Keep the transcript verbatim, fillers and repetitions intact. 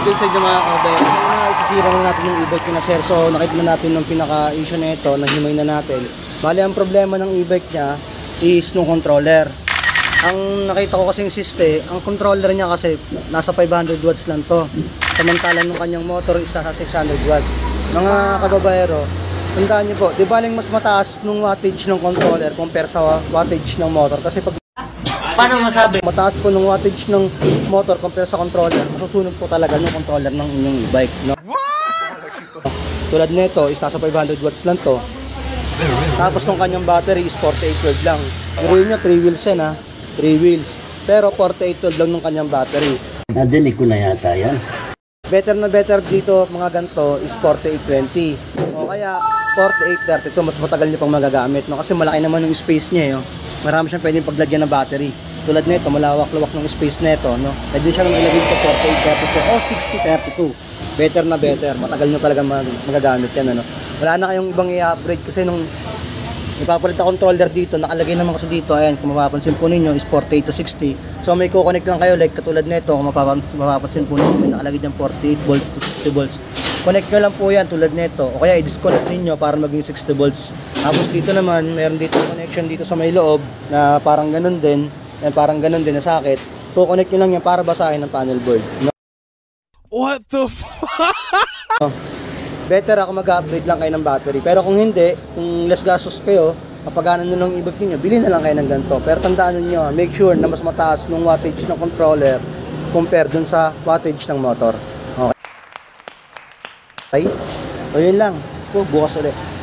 update sa inyo mga kabayan. So na isisira na natin yung e-bike na sir. So nakita na natin yung pinaka-issue na ito, naghimay na natin. Bali ang problema ng e-bike niya is nung controller. Ang nakita ko kasing siste, ang controller niya kasi nasa five hundred watts lang to. Samantalang nung kanyang motor is nasa six hundred watts. Mga kababayero, tandaan niyo po, di baling mas mataas nung wattage ng controller compare sa wattage ng motor. Kasi pag paano masabi? Mataas po ng wattage ng motor compare sa controller, masusunog po talaga yung controller ng inyong e-bike, no? Tulad nito, is nasa five hundred watts lang to. Tapos ng kanyang battery is forty-eight twelve lang. Iruin nyo, three wheels yan ha, three wheels. Pero forty-eight twelve lang ng kanyang battery. Nadinig ko na yata yan. Better na better dito mga ganito is forty-eight twenty. O kaya forty-eight thirty-two, mas matagal nyo pang magagamit, no? Kasi malaki naman yung space niya, yo. Marami siyang pwedeng paglagyan ng battery. Tulad nito, malawak-lawak ng space nito, no? Pwede siya nang ilagay dito forty-eight thirty-two o sixty thirty-two. Better na better. Matagal nyo talaga mag magagamit yan, ano? Wala na kayong ibang i-upgrade kasi nung ipapalit na controller dito, nakalagay naman kasi dito, ayan, kung mapapansin po ninyo is forty-eight to sixty. So may kukonect lang kayo like katulad nito, kung mapapansin, mapapansin po ninyo, nakalagay dyan forty-eight volts to sixty volts. Connect nyo lang po yan tulad nito, o kaya i-disconnect ninyo para maging sixty volts. Tapos dito naman, meron dito connection dito sa may loob na parang ganun din, yan, parang ganun din na sakit. Kukonect nyo lang yan para basahin ng panel board, no? What the fuck? No? Better ako mag-upgrade lang kayo ng battery. Pero kung hindi, kung less gastos kayo, kapag ano nyo ng e-bike niyo, bili na lang kayo ng ganito. Pero tandaan nyo, make sure na mas mataas ng wattage ng controller compare dun sa wattage ng motor. Okay? Okay? So yun lang. Let's go, bukas ulit.